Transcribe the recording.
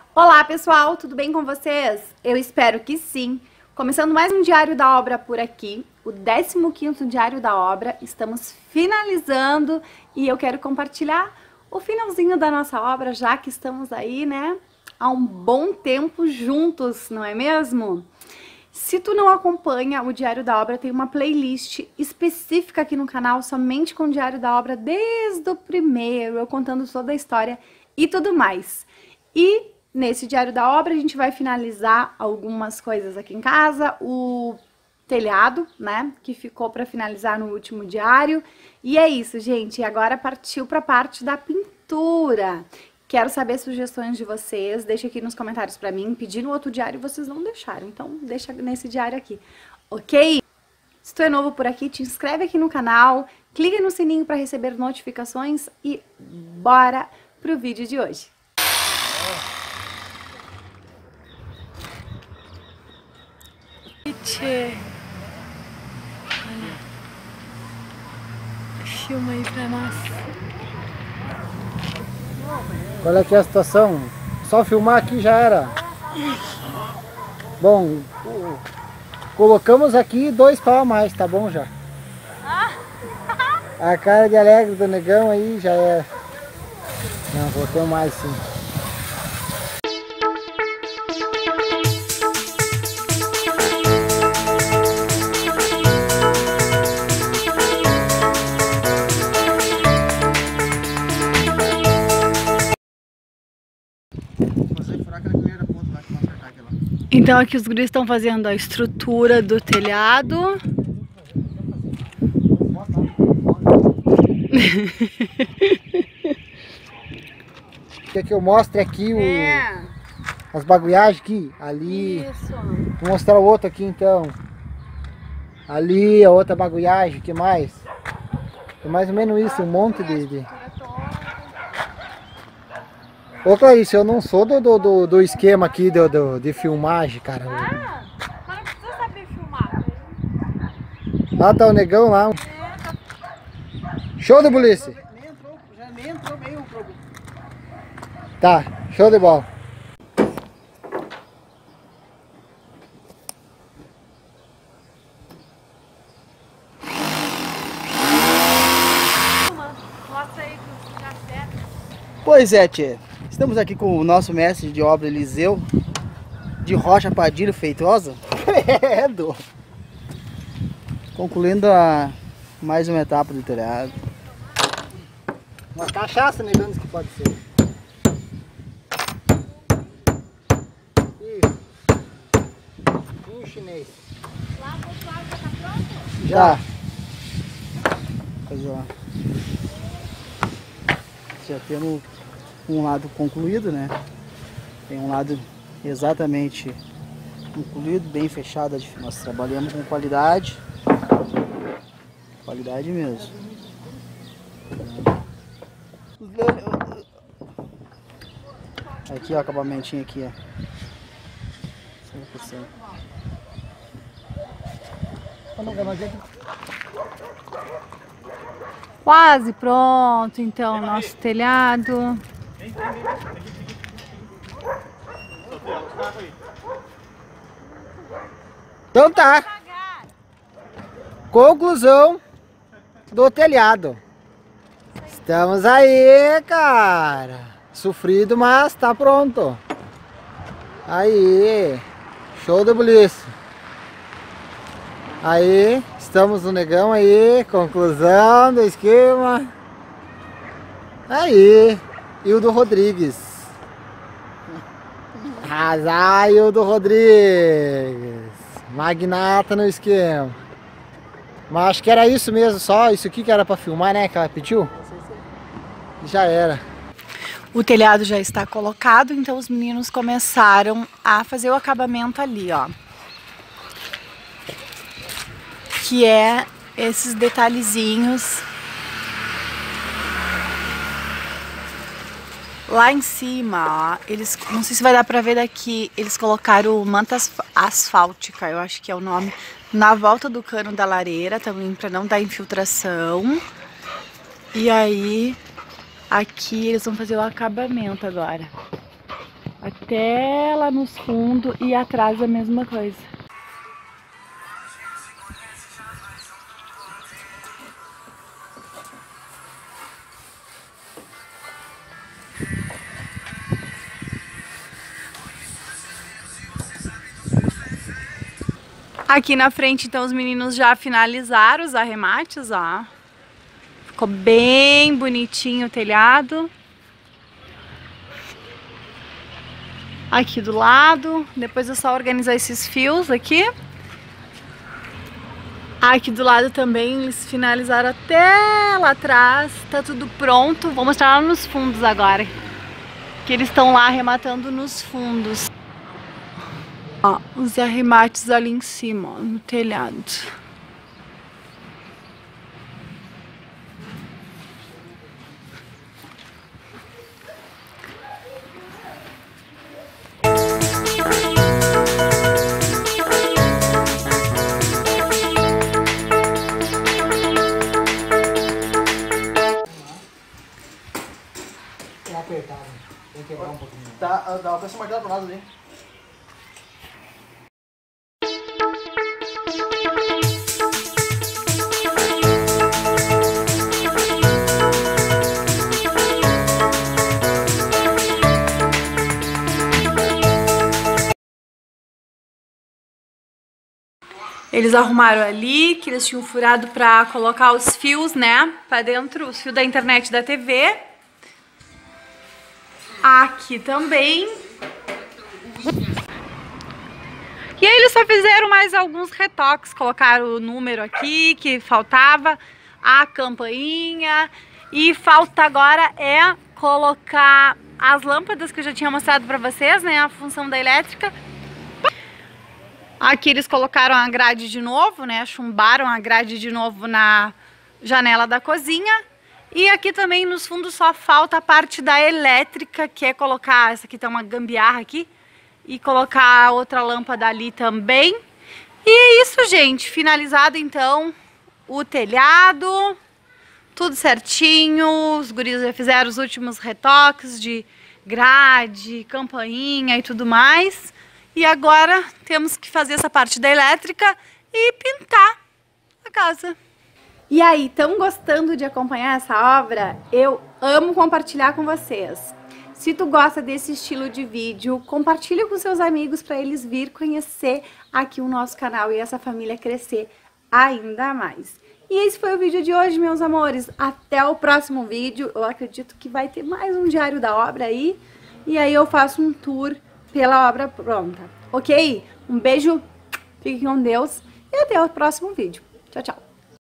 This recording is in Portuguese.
Olá pessoal, tudo bem com vocês? Eu espero que sim. Começando mais um Diário da Obra por aqui, o 15º Diário da Obra. Estamos finalizando e eu quero compartilhar o finalzinho da nossa obra, já que estamos aí, né, há um bom tempo juntos, não é mesmo? Se tu não acompanha o Diário da Obra, tem uma playlist específica aqui no canal, somente com o Diário da Obra, desde o primeiro, eu contando toda a história e tudo mais. E nesse Diário da Obra a gente vai finalizar algumas coisas aqui em casa, o telhado, né, que ficou para finalizar no último diário. E é isso, gente, agora partiu para a parte da pintura. Quero saber sugestões de vocês, deixa aqui nos comentários pra mim. Pedi no outro diário e vocês não deixaram, então deixa nesse diário aqui, ok? Se tu é novo por aqui, te inscreve aqui no canal, clica no sininho para receber notificações e bora pro vídeo de hoje. Olha, filma aí pra nós. Qual é que é a situação? Só filmar aqui já era. Bom, colocamos aqui 2 pau a mais, tá bom já? A cara de alegre do negão aí já é. Não, voltou mais sim. Então aqui os guris estão fazendo a estrutura do telhado. Quer que eu mostre aqui as bagulhagens aqui? Ali. Isso. Vou mostrar o outro aqui então. Ali a outra bagulhagem, que mais? É mais ou menos isso, um monte de... Ô Clarice, eu não sou do esquema aqui de filmagem, cara. Mas não precisa saber filmar. Lá tá o negão lá. Show de polícia. Já nem entrou meio o problema. Tá, show de bola. Mostra aí que já certo. Pois é, tchê. Estamos aqui com o nosso mestre de obra Eliseu, de Rocha Padilha Feitosa. Credo! Concluindo mais uma etapa do telhado. Uma cachaça, negando que pode ser. Isso. Um chinês. Lá do outro lado já tá pronto? Já. Pois ó. Já temos um lado concluído, né? Tem um lado exatamente concluído, bem fechado. Nós trabalhamos com qualidade. Qualidade mesmo. Aqui ó, o acabamentinho aqui, ó. 100%. Quase pronto, então, nosso telhado. Então tá. Conclusão do telhado. Estamos aí, cara. Sofrido, mas tá pronto. Aí. Show de polícia. Aí, estamos no negão aí. Conclusão do esquema. Aí. Hildo Rodrigues. Arrasar, Hildo Rodrigues. Magnata no esquema. Mas acho que era isso mesmo, só isso aqui que era pra filmar, né? Que ela pediu. Já era. O telhado já está colocado, então os meninos começaram a fazer o acabamento ali, ó. Que é esses detalhezinhos lá em cima, ó. Eles, não sei se vai dar pra ver daqui, eles colocaram manta asfáltica, eu acho que é o nome, na volta do cano da lareira também, pra não dar infiltração. E aí, aqui eles vão fazer o acabamento agora. Até lá nos fundos e atrás a mesma coisa. Aqui na frente, então, os meninos já finalizaram os arremates, ó. Ficou bem bonitinho o telhado. Aqui do lado, depois é só organizar esses fios aqui. Aqui do lado também eles finalizaram até lá atrás, tá tudo pronto. Vou mostrar lá nos fundos agora, que eles estão lá arrematando nos fundos. Ó, os arremates ali em cima, ó, no telhado. Apertado, tem que quebrar um pouquinho. Tá, dá pra ser martelo pro lado ali. Eles arrumaram ali, que eles tinham furado pra colocar os fios, né, pra dentro, os fios da internet da TV. Aqui também. E aí eles só fizeram mais alguns retoques, colocaram o número aqui que faltava, a campainha, e falta agora é colocar as lâmpadas que eu já tinha mostrado pra vocês, né, a função da elétrica. Aqui eles colocaram a grade de novo, né, chumbaram a grade de novo na janela da cozinha. E aqui também nos fundos só falta a parte da elétrica, que é colocar, essa aqui tem uma gambiarra aqui, e colocar outra lâmpada ali também. E é isso, gente, finalizado então o telhado, tudo certinho, os guris já fizeram os últimos retoques de grade, campainha e tudo mais. E agora temos que fazer essa parte da elétrica e pintar a casa. E aí, estão gostando de acompanhar essa obra? Eu amo compartilhar com vocês. Se tu gosta desse estilo de vídeo, compartilha com seus amigos para eles vir conhecer aqui o nosso canal e essa família crescer ainda mais. E esse foi o vídeo de hoje, meus amores. Até o próximo vídeo. Eu acredito que vai ter mais um diário da obra aí. E aí eu faço um tour pela obra pronta, ok? Um beijo, fique com Deus e até o próximo vídeo. Tchau, tchau.